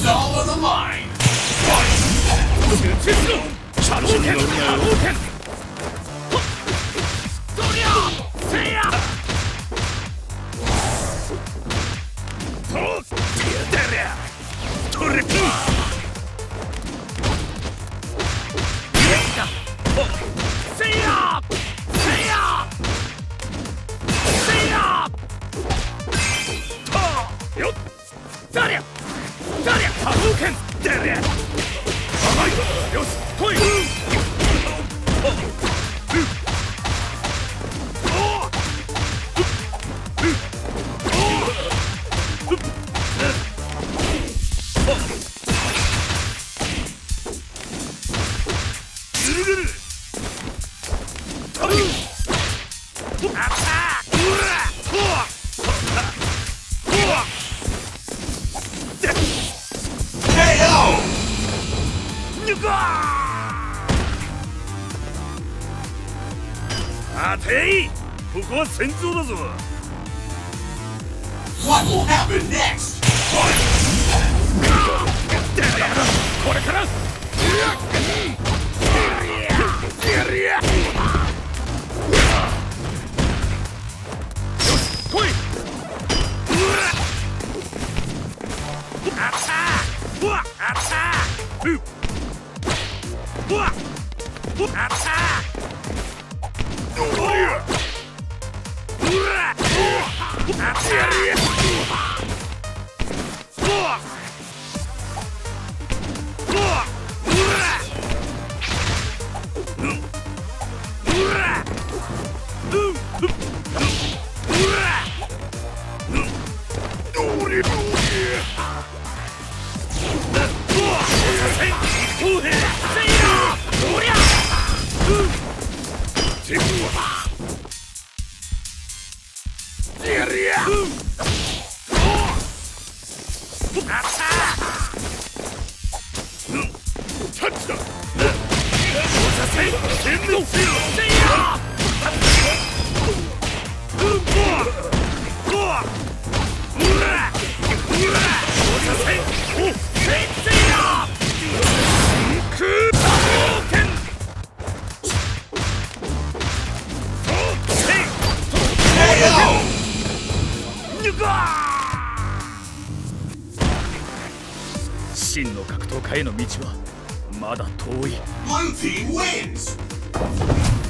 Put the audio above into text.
It's all on the line. 集中しろ。波動拳、波動拳。どりゃ、せいや。と、てやれや。トリプル。せいや。せいや。せいや。と、よっ。だりゃ。だりゃ、波動拳。だりゃ。甘い。よし、来い。ここは戦場だぞ。 What will happen next? これから。よし、来い。あったー。わっ、あったー。わっ、あったー。真の格闘家への道はまだ遠い。 Blue team wins!